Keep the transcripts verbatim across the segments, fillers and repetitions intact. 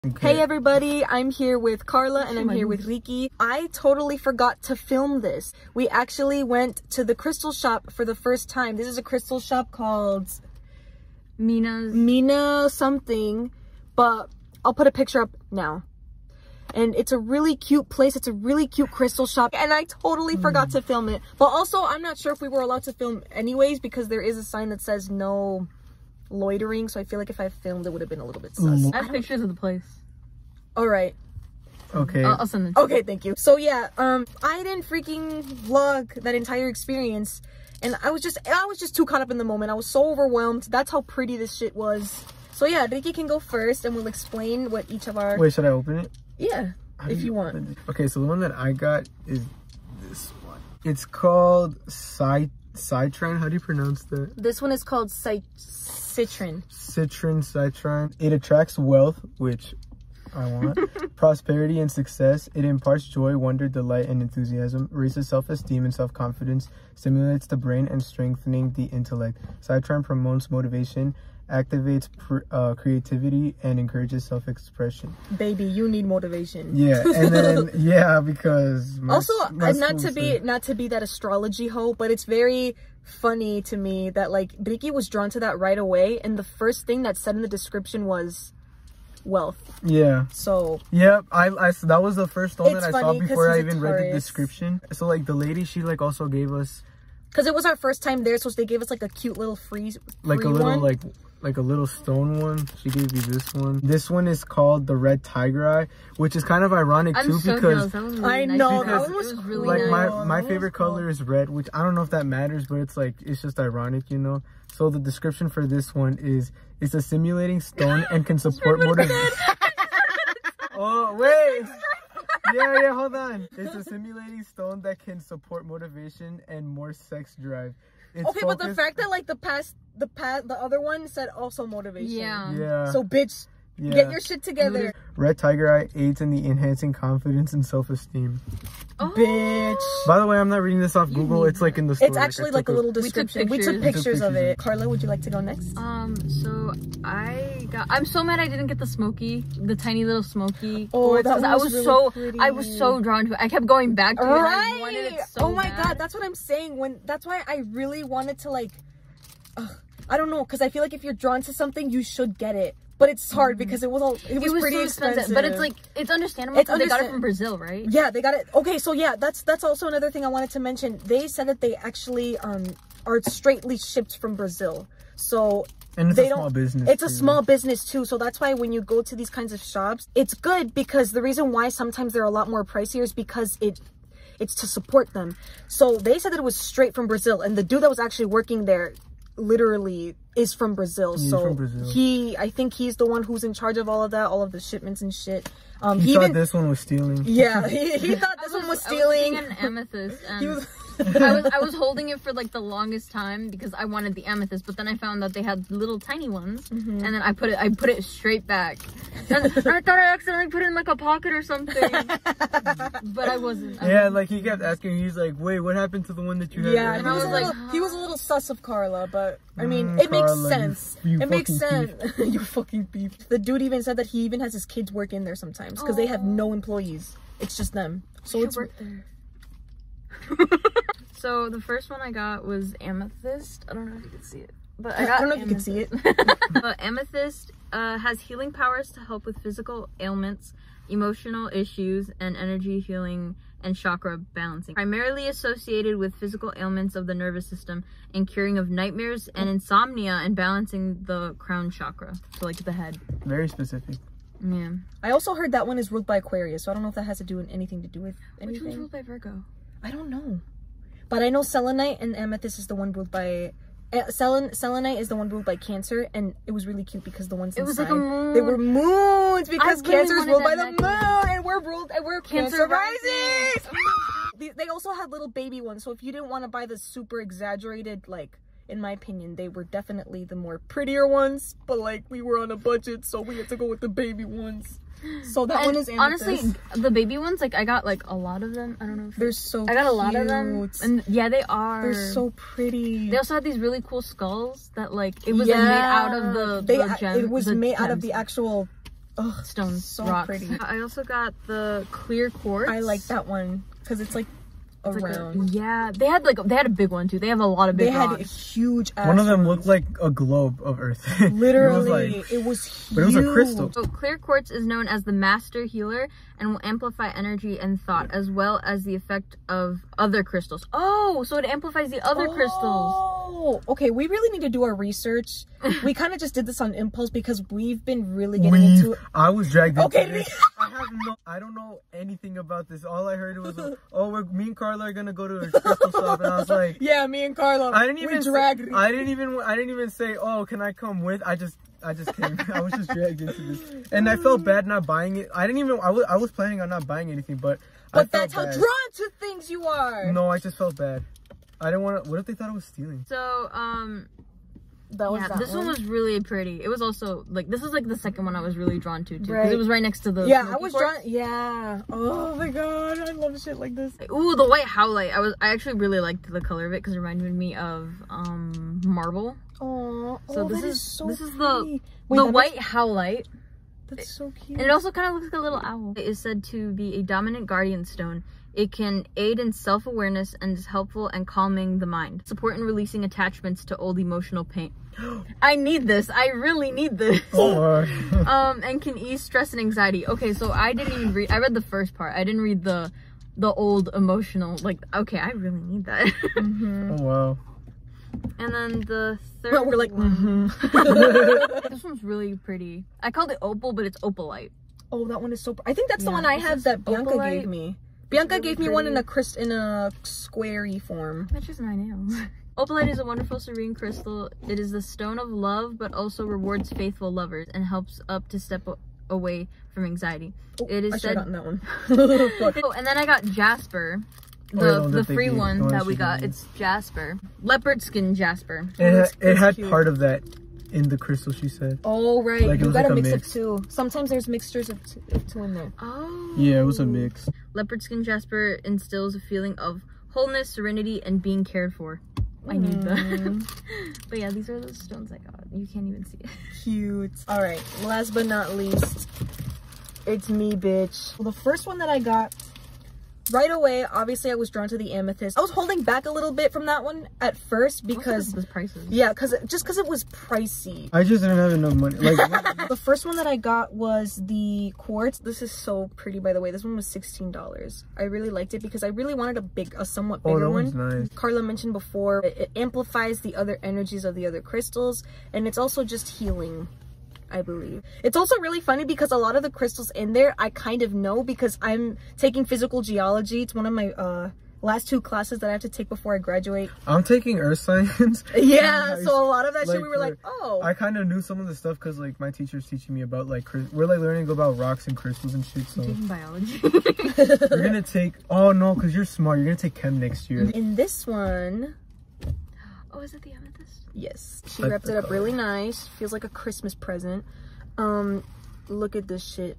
Okay. Hey everybody, I'm here with Carla and I'm here with Ricky. I totally forgot to film this. We actually went to the crystal shop for the first time. This is a crystal shop called Mina's Mina something, but I'll put a picture up now. And it's a really cute place. It's a really cute crystal shop and I totally mm. forgot to film it. But also, I'm not sure if we were allowed to film anyways because there is a sign that says no loitering, so I feel like if I filmed it would have been a little bit sus. I have pictures of the place. All right. Okay. I'll, I'll send it to okay, you. Thank you. So yeah, um, I didn't freaking vlog that entire experience, and I was just, I was just too caught up in the moment. I was so overwhelmed. That's how pretty this shit was. So yeah, Ricky can go first, and we'll explain what each of our. Wait, should I open it? Yeah, How if you, you want. Okay, so the one that I got is this one. It's called Cy Citron. How do you pronounce that? This one is called Cy Citron. Citron, Citron. It attracts wealth, which I want. Prosperity and success. It imparts joy, wonder, delight, and enthusiasm. Raises self-esteem and self-confidence. Stimulates the brain and strengthening the intellect. Citron promotes motivation, activates pr uh, creativity, and encourages self-expression. Baby, you need motivation. Yeah, and then yeah, because my, also my not to be said, not to be that astrology hoe, but it's very funny to me that like Ricky was drawn to that right away, and the first thing that said in the description was wealth. Yeah. So yep, I, I that was the first one that I saw before I even read the Taurus. description. So like the lady, she like also gave us, because it was our first time there, so they gave us like a cute little free, free like a little one. like like a little stone one. She gave you this one. This one is called the red tiger eye, which is kind of ironic I'm too so because really I nice know because, that was, was really like nice. my my favorite color is red, which I don't know if that matters, but it's like it's just ironic, you know. So the description for this one is it's a simulating stone and can support motivation. Oh wait. Yeah, yeah, hold on. It's a simulating stone that can support motivation and more sex drive. It's okay, focused... but the fact that like the past, the past, the other one said also motivation. Yeah. Yeah. So bitch, yeah. get your shit together. Red tiger eye aids in the enhancing confidence and self-esteem. Oh. Bitch. By the way, I'm not reading this off Google. It's like in the story. It's actually like, like a little description. We took pictures, we took pictures of it. Carla, would you like to go next? Um, so I got. I'm so mad I didn't get the smoky, the tiny little smoky. Oh, that was I was really so. pretty. I was so drawn to it. I kept going back to right. it. I wanted it so oh my bad. god, that's what I'm saying. When that's why I really wanted to like. Uh, I don't know, because I feel like if you're drawn to something, you should get it. But it's hard because it was all it was, it was pretty so expensive. expensive. But it's like it's understandable because they got it from Brazil, right? Yeah, they got it. Okay, so yeah, that's that's also another thing I wanted to mention. They said that they actually um are straightly shipped from Brazil. So and it's they a small don't, business. It's too. a small business too. So that's why when you go to these kinds of shops, it's good because the reason why sometimes they're a lot more pricier is because it it's to support them. So they said that it was straight from Brazil, and the dude that was actually working there literally is from Brazil. He's so from Brazil. he I think he's the one who's in charge of all of that, all of the shipments and shit. Um he, he thought even, this one was stealing. Yeah, he, he thought this was, one was stealing. I was an amethyst and he was I was I was holding it for like the longest time because I wanted the amethyst, but then I found that they had little tiny ones, mm-hmm. and then I put it I put it straight back. And I thought I accidentally put it in like a pocket or something, but I wasn't. I yeah, wasn't. like he kept asking. He's like, "Wait, what happened to the one that you had?" Yeah, and I was like, little, he was a little sus of Carla, but I mean, mm, it Carla, makes sense. You, you it makes sense. You fucking beef. The dude even said that he even has his kids work in there sometimes because they have no employees. It's just them. So it's work there. So the first one I got was amethyst. I don't know if you can see it, but I, got I don't know amethyst. if you can see it. uh, amethyst uh, has healing powers to help with physical ailments, emotional issues, and energy healing and chakra balancing. Primarily associated with physical ailments of the nervous system and curing of nightmares and insomnia and balancing the crown chakra, so like the head. Very specific. Yeah. I also heard that one is ruled by Aquarius, so I don't know if that has to do with anything to do with anything. Which one's ruled by Virgo? I don't know. But I know selenite and amethyst is the one ruled by... Uh, selen selenite is the one ruled by Cancer, and it was really cute because the ones it inside, was like a moon. They were moons because really Cancer is ruled by the necklace. moon, and we're ruled and we're Cancer, Cancer rising. they, they also had little baby ones, so if you didn't want to buy the super exaggerated, like, in my opinion, they were definitely the more prettier ones, but like we were on a budget, so we had to go with the baby ones. So that and one is amethyst. Honestly, the baby ones, like I got like a lot of them. I don't know if they're so I got a lot cute. of them, and yeah, they are. They're so pretty. They also had these really cool skulls that like it was yeah. like, made out of the, they, the gem. It was the made gems. out of the actual Ugh, stones, so rocks. pretty. I also got the clear quartz. I like that one because it's like It's around. like a, yeah, they had like they had a big one too. They have a lot of big They had rocks. a huge ass One of them ones. looked like a globe of Earth. Literally, it was, like, it was huge. but it was a crystal. So clear quartz is known as the master healer and will amplify energy and thought as well as the effect of other crystals. Oh, so it amplifies the other oh, crystals. Oh, okay. We really need to do our research. We kind of just did this on impulse because we've been really getting We've, into it. I was dragged into Okay, this. I have no, I don't know anything about this. All I heard was, oh, we're, me and Carla are gonna go to a crystal shop, and I was like, Yeah, me and Carla. I didn't even, we dragged. say, I didn't even, I didn't even say, oh, can I come with? I just, I just came. I was just dragged into this, and I felt bad not buying it. I didn't even, I was, I was planning on not buying anything, but, But I felt that's how bad. drawn to things you are. No, I just felt bad. I didn't want to. What if they thought I was stealing? So um. That was yeah, that this one. one was really pretty. It was also like this is like the second one I was really drawn to too, because Right. it was right next to the. Yeah, I smoky was quartz. drawn. Yeah. Oh my god, I love shit like this. Ooh, the white howlite. I was I actually really liked the color of it because it reminded me of um marble. Oh, So oh, this that is so this is the pretty. Wait, the that white makes- howlite, That's so cute. and it also kind of looks like a little owl. It is said to be a dominant guardian stone. It can aid in self-awareness and is helpful and calming the mind. Support in releasing attachments to old emotional pain. I need this. I really need this. Oh, um, and can ease stress and anxiety. Okay, so I didn't even read. I read the first part. I didn't read the the old emotional. Like, okay, I really need that. Mm-hmm. oh wow. And then the third. But we're like, one. mm-hmm. This one's really pretty. I called it opal, but it's opalite. Oh, that one is so. I think that's the Yeah, one I this have is that Bianca opalite. gave me. Bianca really gave me one in a pretty. crystal in a squarey form. Matches my nails. Opalite is a wonderful serene crystal. It is the stone of love, but also rewards faithful lovers and helps up to step away from anxiety. Oh, It is I should said. have gotten that one. Oh, and then I got Jasper. Oh, The, yeah, the one the that they free gave- one the one that that we she got. gave me. It's Jasper. Leopard skin Jasper. It, ha- that's- it that's had cute. part of that in the crystal. She said. Oh right, Like, it you was got like a a mix, mix. of two. Sometimes there's mixtures of two, of two in there. Oh. Yeah, it was a mix. Leopard skin Jasper instills a feeling of wholeness, serenity, and being cared for. I need that. Mm. But yeah, these are the stones I got. You can't even see it. Cute. All right, last but not least, it's me, bitch. Well, the first one that I got right away, obviously I was drawn to the amethyst. I was holding back a little bit from that one at first because the prices. yeah, because just because it was pricey. I just didn't have enough money. Like, The first one that I got was the quartz. This is so pretty, by the way. This one was sixteen dollars. I really liked it because I really wanted a big, a somewhat oh, bigger that one. one's nice. Carla mentioned before, it, it amplifies the other energies of the other crystals, and it's also just healing, I believe. It's also really funny because a lot of the crystals in there I kind of know because I'm taking physical geology. It's one of my uh last two classes that I have to take before I graduate. I'm taking earth science. Yeah, Nice. so a lot of that shit Like, we were like, uh, oh. I kind of knew some of the stuff because like my teacher's teaching me about like cry- we're like learning about rocks and crystals and shit. So I'm taking biology. we're gonna take. Oh no, because you're smart. You're gonna take chem next year. In this one, Oh, is it the amethyst? yes, she I wrapped it up forgot. really nice. Feels like a Christmas present. Um, look at this shit.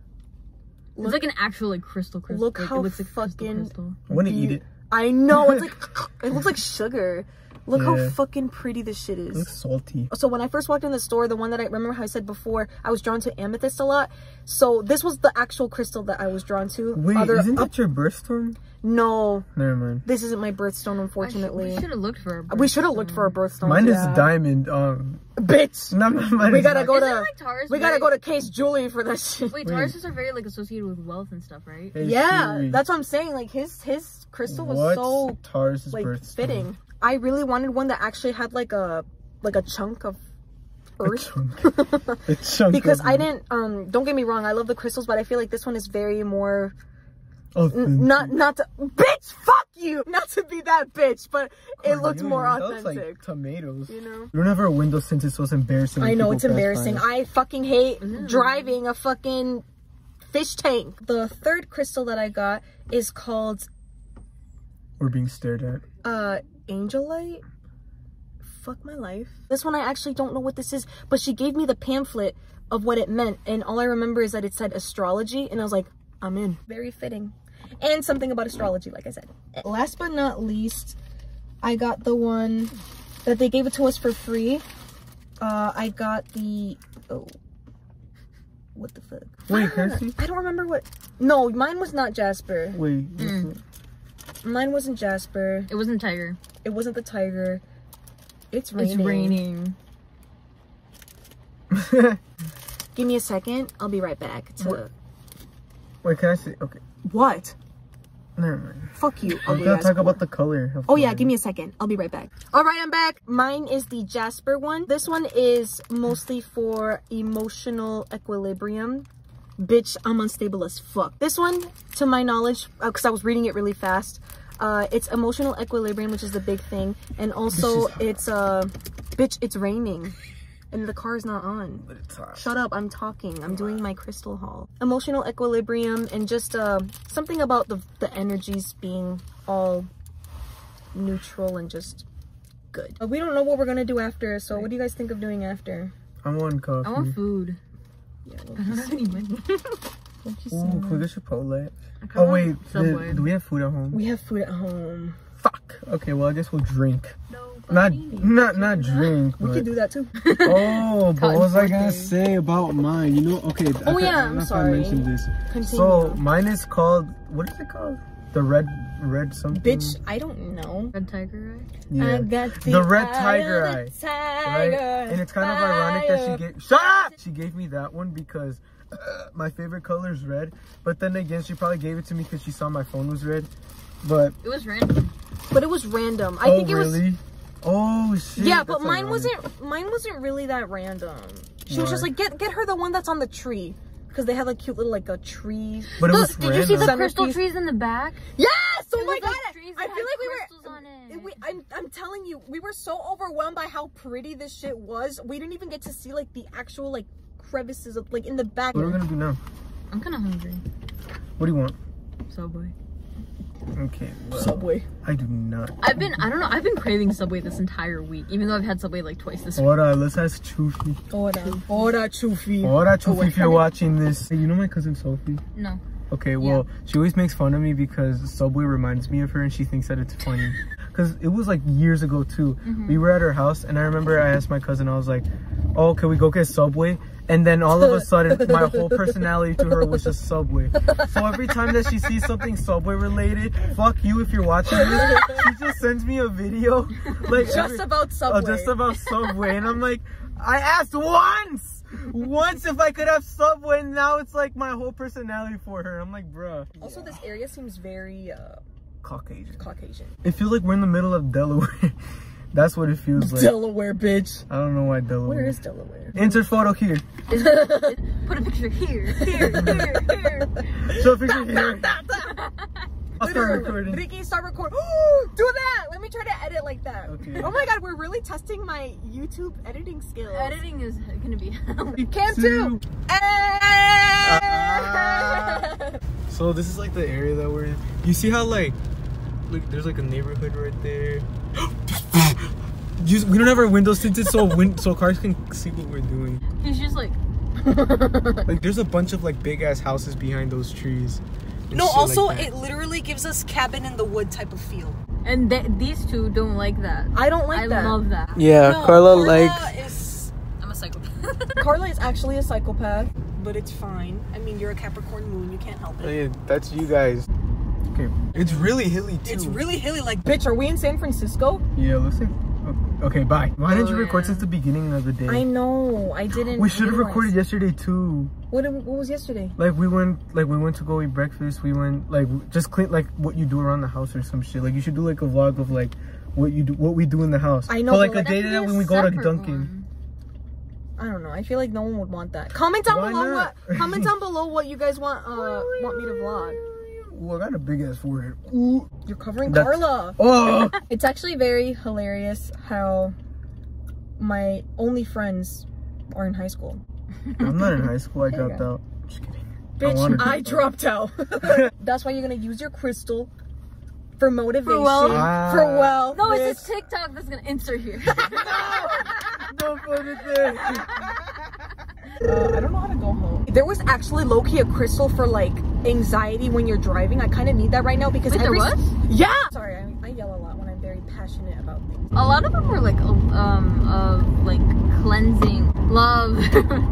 It's Look- like an actual like crystal crystal. Look like, how it looks like crystal fucking- crystal. I want to eat it. I know, it's like, it looks like sugar. Look how Yeah. fucking pretty this shit It is. looks salty. So when I first walked in the store, the one that I remember how I said before, I was drawn to amethyst a lot. So this was the actual crystal that I was drawn to. Wait, Other, isn't uh, that your birthstone? no, Never mind. this isn't my birthstone, I unfortunately. should- we should have looked for a We should have looked for a birthstone. Mine yeah. is diamond. Um, Bitch. no, no, mine We is gotta not. go Isn't to, like Taurus we gotta very- go to Case Julie for that shit. Wait, Wait. Tauruses are very like associated with wealth and stuff, right? Hey, Yeah, Siri, that's what I'm saying. Like his, his crystal was what's so Taurus's like birthstone? fitting. I really wanted one that actually had like a like a chunk of A earth chunk. A chunk because of I it. didn't um don't get me wrong, I love the crystals, but I feel like this one is very more Authentic. n- not not to bitch fuck you not to be that bitch, but it looked Cornelius, more that looks authentic, like tomatoes. you know. We don't have our windows tinted, so it's embarrassing. when I know people it's pass embarrassing. by. I fucking hate Ew. driving a fucking fish tank. The third crystal that I got is called We're being stared at. uh Angelite. Fuck my life. This one I actually don't know what this is, but she gave me the pamphlet of what it meant, and all I remember is that it said astrology, and I was like, I'm in. Very fitting. And something about astrology, like I said. Last but not least, I got the one that they gave it to us for free. Uh, I got the, oh, What the fuck? Wait, ah, Kirsty? I don't remember what. No, mine was not Jasper. Wait. Mm. Mine wasn't Jasper. It wasn't tiger. It wasn't the tiger. It's raining. It's raining. Give me a second. I'll be right back. To... What? Wait, can I see? Okay. What? Never mind. Fuck you. I'm gonna talk about the color. Of oh yeah, mine. give me a second. I'll be right back. All right, I'm back. Mine is the Jasper one. This one is mostly for emotional equilibrium. Bitch, I'm unstable as fuck. This one, to my knowledge, because uh, I was reading it really fast, uh, it's emotional equilibrium, which is the big thing, and also it's uh, bitch, it's raining. And the car is not on. But it's hot. Shut up, I'm talking. I'm doing my crystal haul. Emotional equilibrium and just uh, something about the, the energies being all neutral and just good. But we don't know what we're gonna do after, so what do you guys think of doing after? I want coffee. I want food. Yeah, I don't have any money. Ooh, can we get Chipotle? Oh wait, the, do we have food at home? We have food at home. Fuck. Okay, well I guess we'll drink. No. Not, not, not drink. We but... could do that too. Oh, but what was I gonna say about mine? You know, okay. Oh I yeah, I don't I'm know if sorry. I mentioned this. Continue. So mine is called, what is it called? The red, red something. Bitch, I don't know. Red tiger eye? Yeah. I got the, The red eye tiger of the eye. Tiger, Right? And it's kind of ironic that she gave. Shut up! She gave me that one because uh, my favorite color is red. But then again, she probably gave it to me because she saw my phone was red. But It was random. But it was random. I oh, think it really? was. Oh shit! Yeah, but that's mine ironic. wasn't. Mine wasn't really that random. She Why? was just like, get get her the one that's on the tree, because they have like cute little like a tree. But it Look, was did random. you see the Centerpiece. crystal trees in the back? Yes! Oh It my was, god! like, trees I that feel had like we crystals were. on it. We, I'm, I'm telling you, we were so overwhelmed by how pretty this shit was. We didn't even get to see like the actual like crevices of like in the back. What are we gonna do now? I'm kind of hungry. What do you want? Subway. Okay. Well, Subway. I do not. I've been, I don't know, I've been craving Subway this entire week, even though I've had Subway like twice this week. Ora, let's ask Chufi. Ora, ora, Chufi. Ora, Chufi, if you're watching this. Hey, you know my cousin Sophie? No. Okay, well, yeah. She always makes fun of me because Subway reminds me of her and she thinks that it's funny. Because it was like years ago too. Mm-hmm. We were at her house and I remember I asked my cousin, I was like, oh, can we go get Subway? And then all of a sudden, my whole personality to her was just Subway. So every time that she sees something Subway related, fuck you if you're watching this, she just sends me a video. Like Just every, about Subway. Uh, just about Subway. And I'm like, I asked once! Once if I could have Subway, and now it's like my whole personality for her. I'm like, bruh. Also, this area seems very uh, Caucasian. Caucasian. It feels like we're in the middle of Delaware. That's what it feels like. Delaware, bitch. I don't know why Delaware. Where is Delaware? Insert photo here. Put a picture here, here, here, here. Show a picture here. I'll start recording. Ricky, start recording. Do that. Let me try to edit like that. Okay. Oh my god, we're really testing my YouTube editing skills. Editing is gonna be hell. Cam two. Uh, so this is like the area that we're in. You see how like, look, there's like a neighborhood right there. You, we don't have our windows tinted so win so cars can see what we're doing. He's just like, like there's a bunch of like big ass houses behind those trees. No, also like it literally gives us cabin in the wood type of feel. and th these two don't like that. I don't like I that. I love that. Yeah, no, Carla, Carla likes. Is... I'm a psychopath. Carla is actually a psychopath, but it's fine. I mean, you're a Capricorn moon. You can't help it. Oh, yeah, that's you guys. Okay, it's really hilly too. It's really hilly. Like, bitch, are we in San Francisco? Yeah, looks like. Okay, bye. Why didn't Oh, you record yeah. since the beginning of the day? I know. I didn't. We should have realize. recorded yesterday too. What? What was yesterday? Like we went, like we went to go eat breakfast. We went, like just clean, like what you do around the house or some shit. Like you should do like a vlog of like what you do, what we do in the house. I know, But like but a day That that could be when a we go to separate Dunkin'. one. I don't know. I feel like no one would want that. Comment down Why below not? what. Comment down below what you guys want. Uh, want me to vlog. Ooh, I got a big ass forehead. Ooh. You're covering That's- Carla. Oh. It's actually very hilarious how my only friends are in high school. I'm not in high school. I There you dropped go. out. Just kidding. Bitch, wanna I, do dropped out. That's why you're gonna use your crystal for motivation. wealth. Ah. For wealth. No, bitch. it's a TikTok that's gonna insert here. Don't put it there. Uh, I don't know how to go home. There was actually low-key a crystal for like anxiety when you're driving. I kind of need that right now because Wait, there every was? yeah. Sorry, I, I yell a lot when I'm very passionate about things. A lot of them were like, um, of like cleansing, love.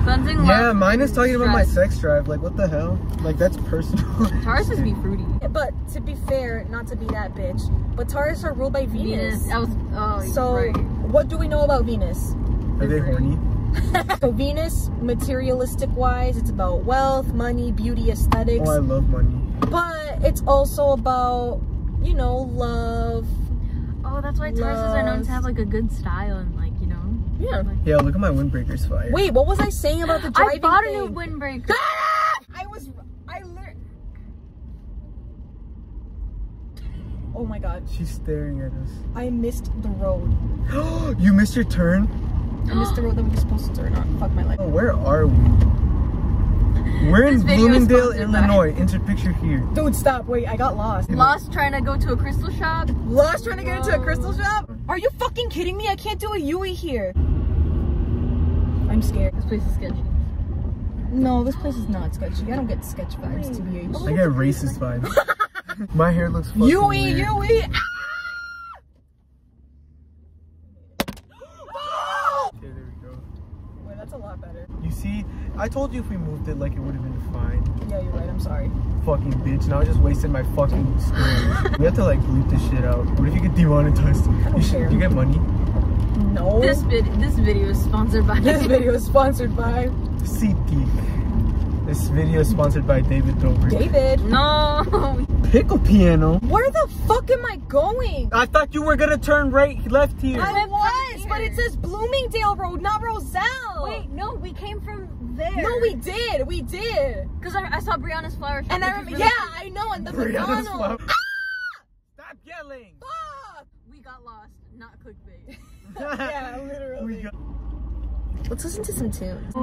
Cleansing Yeah, love mine is talking about my stress. sex drive. Like, what the hell? Like, that's personal. Taurus is be fruity. But to be fair, not to be that bitch, but Taurus are ruled by Venus. Venus. I was, oh, So, right. what do we know about Venus? Are they horny? So Venus, materialistic wise, it's about wealth, money, beauty, aesthetics. Oh, I love money. But it's also about, you know, love. Oh, that's why Tauruses are known to have like a good style and like, you know. Yeah. Like, Yeah, look at my windbreaker's fire. Wait, what was I saying about the driving I bought thing? a new windbreaker. I was, I learned. Oh my god. She's staring at us. I missed the road. You missed your turn? I missed the road that we were supposed to turn on. Fuck my life. Oh, where are we? We're in This video is Bloomingdale, sponsored by- Illinois. Insert picture here. Dude, stop. Wait, I got lost. Lost trying to go to a crystal shop. Lost trying to get into a Whoa. crystal shop? Are you fucking kidding me? I can't do a Yui here. I'm scared. This place is sketchy. No, this place is not sketchy. I don't get sketch vibes, T B H. I get racist vibes. My hair looks fucking Yui, weird. Yui! Ah! Okay, there we go. Wait, that's a lot better. You see, I told you if we moved it, like, it would have been fine. Yeah, you're right. I'm sorry. Fucking bitch. Now I just wasted my fucking storage. We have to, like, bleep this shit out. What if you get demonetized? I don't You, should, care. you get money? No. This vid this video is sponsored by This video is sponsored by Seatgeek. This video is sponsored by David Dobrik. David. No. Pickle piano. Where the fuck am I going? I thought you were gonna turn right, left here. I was, but it says Bloomingdale Road, not Roselle. Wait, no, we came from there. No, we did. We did. Because I, I saw Brianna's flower shop. And I which remember, is yeah, really I know, and the Brianna's flower- McDonald's. Stop yelling. Fuck. We got lost, not clickbait. Yeah, literally. We got- Let's listen to some tunes.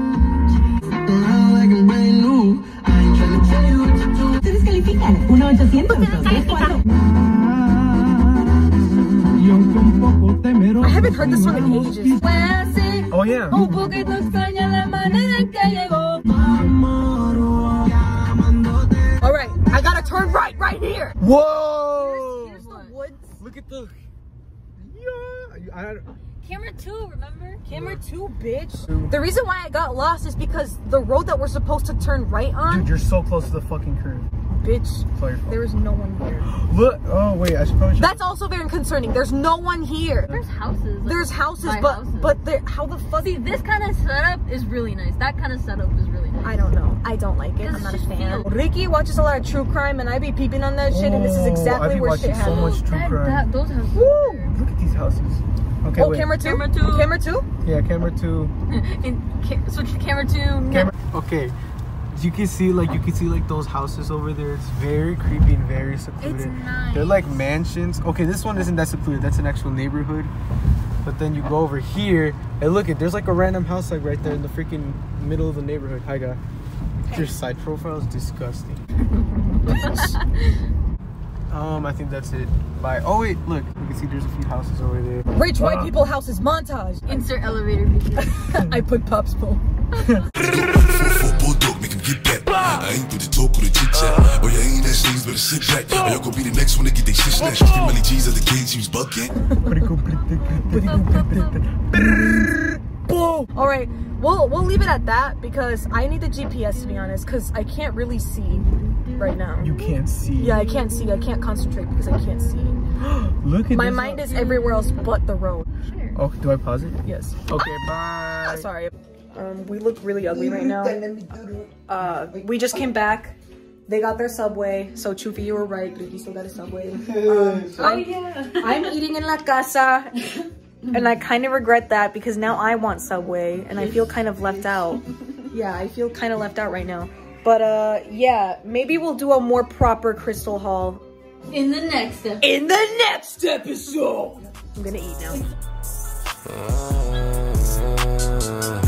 I haven't heard this song in ages. Oh yeah. Alright, I gotta turn right, right here. Whoa! Here's the woods. Look at the. Yeah. I, I, Camera two, remember? Camera two, bitch. The reason why I got lost is because the road that we're supposed to turn right on, dude, you're so close to the fucking curve. bitch, Sorry. there is no one here. Look. Oh wait, I should probably. That's also very concerning. There's no one here. There's houses. Like, There's houses, by but houses. but there, how the fuck? See, this kind of setup is really nice. That kind of setup is really nice. I don't know. I don't like it. It's I'm not a just fan. feel- Ricky watches a lot of true crime, and I be peeping on that shit, and this is Oh, I exactly be where watching shit so happens. much true that, crime. that, those houses. Woo! Look at these houses. Okay, Oh, wait. camera two. Camera two. Camera two. Yeah, camera two. In, ca switch to camera two. Camera. Okay. You can see like you can see like those houses over there. It's very creepy and very secluded. It's nice. They're like mansions. Okay, this one isn't that secluded. That's an actual neighborhood. But then you go over here and look at there's like a random house like right there in the freaking middle of the neighborhood. Hi guy. Your side profile is disgusting. um, I think that's it. Bye. Oh wait, look. You can see there's a few houses over there. Rich white Wow. people houses montage. Insert elevator video. I put Pop's Bowl. Bulldog, make him get that. I ain't with the talk or the chit chat. Oh, yeah, ain't that things, but sit back. Oh, y'all gonna be the next one to get their shit snatched. Three million G's as the kids, she was bugging. All right, we'll we'll leave it at that because I need the G P S to be honest, because I can't really see right now. You can't see. Yeah, I can't see. I can't concentrate because I can't see. Look at My this mind house. is everywhere else but the road. Oh, do I pause it? Yes. Okay, bye. Sorry. Um, we look really ugly right now. Uh, we just came back. They got their Subway. So Chufi, you were right. Ricky still got a Subway. Um, I'm, I'm eating in La Casa. And I kind of regret that because now I want Subway. And I feel kind of left out. Yeah, I feel kind of left out right now. But uh, yeah, maybe we'll do a more proper crystal haul In the next step. in the next episode. I'm gonna eat now. Uh,